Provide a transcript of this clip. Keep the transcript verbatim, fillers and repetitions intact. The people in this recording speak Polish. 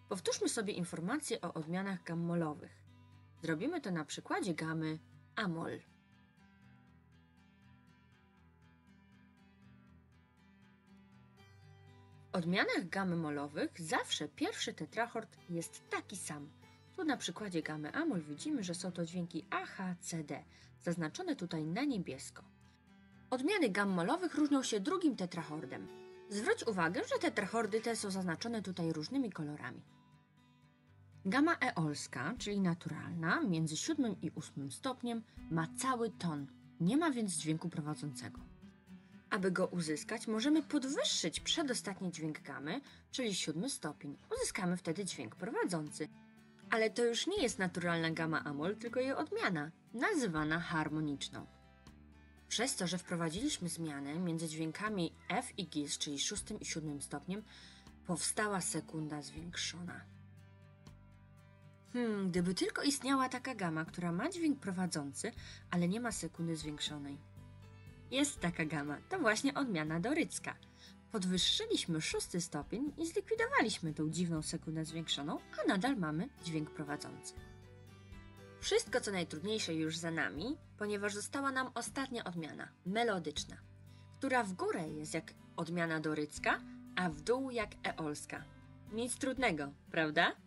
Powtórzmy sobie informacje o odmianach gammolowych. Zrobimy to na przykładzie gamy A-moll. W odmianach gamy molowych zawsze pierwszy tetrachord jest taki sam. Tu na przykładzie gamy A-moll widzimy, że są to dźwięki A, H, C, D, zaznaczone tutaj na niebiesko. Odmiany gam molowych różnią się drugim tetrachordem. Zwróć uwagę, że tetrachordy te są zaznaczone tutaj różnymi kolorami. Gama eolska, czyli naturalna, między siódmym i ósmym stopniem, ma cały ton, nie ma więc dźwięku prowadzącego. Aby go uzyskać, możemy podwyższyć przedostatni dźwięk gamy, czyli siódmy stopień. Uzyskamy wtedy dźwięk prowadzący. Ale to już nie jest naturalna gama A-moll, tylko jej odmiana, nazywana harmoniczną. Przez to, że wprowadziliśmy zmianę między dźwiękami F i gis, czyli szóstym i siódmym stopniem, powstała sekunda zwiększona. Hmm, gdyby tylko istniała taka gama, która ma dźwięk prowadzący, ale nie ma sekundy zwiększonej. Jest taka gama, to właśnie odmiana dorycka. Podwyższyliśmy szósty stopień i zlikwidowaliśmy tą dziwną sekundę zwiększoną, a nadal mamy dźwięk prowadzący. Wszystko co najtrudniejsze już za nami, ponieważ została nam ostatnia odmiana, melodyczna, która w górę jest jak odmiana dorycka, a w dół jak eolska. Nic trudnego, prawda?